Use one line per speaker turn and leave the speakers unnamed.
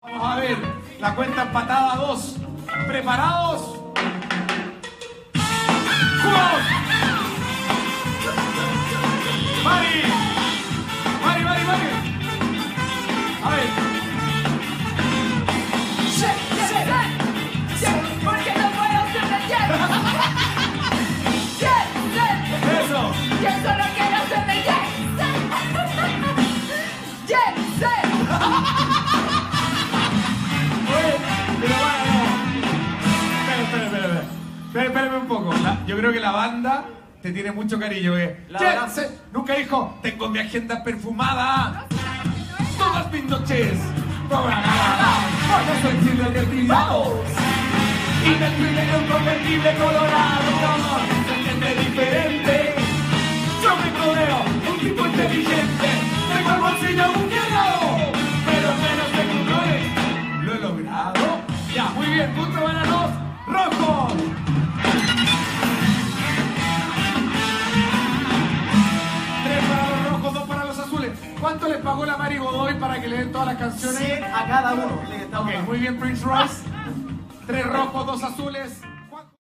Vamos a ver, la cuenta empatada 2. ¿Preparados? ¡Juegos! ¡Mari! ¡Mari! A ver.
Porque no puedo ser de
Eso.
Yo solo quiero ser de
Oye, pero bueno, no. Espérame un poco. Yo creo que la banda te tiene mucho cariño. Nunca dijo, tengo mi agenda perfumada. Todas mis noches programadas. Porque soy chile de activados. Y me pide un convertible colorado. Se entiende diferente. Yo me rodeo, un tipo inteligente. Tengo el bolsillo buqueado, pero menos de controles. Lo he logrado. Ya, muy bien, punto para los rojos. 3 para los rojos, 2 para los azules. ¿Cuánto les pagó la Mari Godoy para que le den todas las canciones?
100 a cada uno.
Ok, muy bien, Prince Royce. 3 rojos, 2 azules.